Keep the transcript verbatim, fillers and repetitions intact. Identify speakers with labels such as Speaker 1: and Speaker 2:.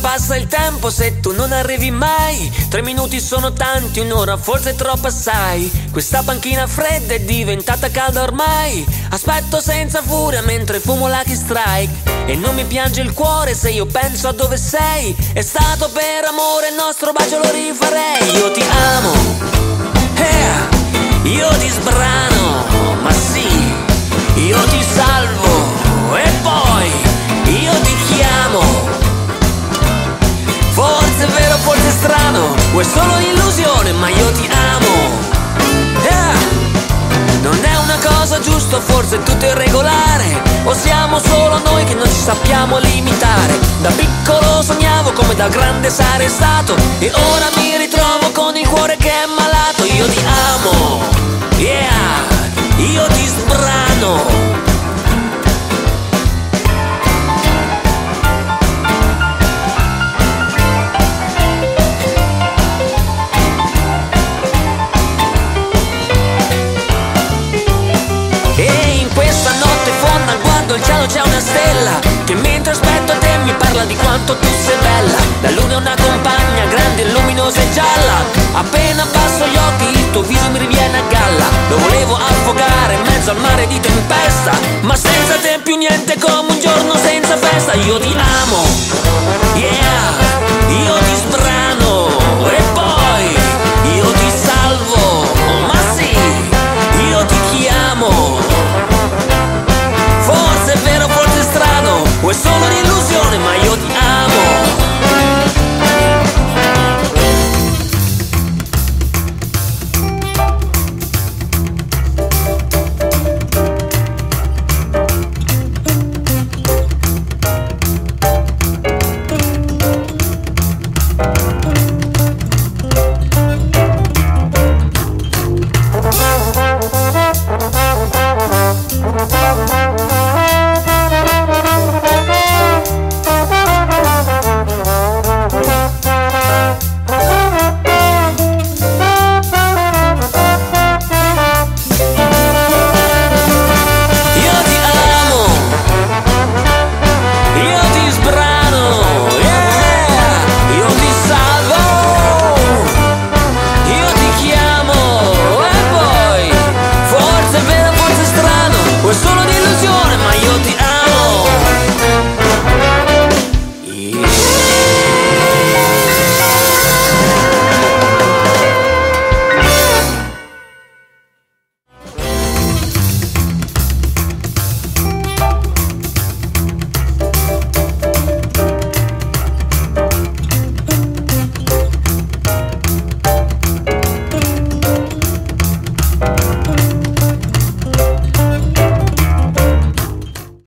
Speaker 1: passa il tempo se tu non arrivi mai? Tre minuti sono tanti, un'ora forse è troppo assai. Questa panchina fredda è diventata calda ormai. Aspetto senza furia mentre fumo Lucky Strike. E non mi piange il cuore se io penso a dove sei. È stato per amore, il nostro bacio lo rifarei. Io ti amo, eh, io ti sbrano, ma sì, io ti salvo e poi io ti chiamo. Forse è vero, forse è strano, o è solo illusione, ma io ti amo, yeah. Non è una cosa giusta, forse è tutto irregolare, o siamo solo noi che non ci sappiamo limitare. Da piccolo sognavo come da grande sarei stato, e ora mi ritrovo con il cuore che è malato. Io ti amo, yeah, io ti sbrano. Il cielo c'è una stella che mentre aspetto te mi parla di quanto tu sei bella. La luna è una compagna grande, luminosa e gialla. Appena passo gli occhi il tuo viso mi riviene a galla. Lo volevo affogare in mezzo al mare di tempesta, ma senza te più niente, come un giorno senza festa. Io ti amo, yeah, io ti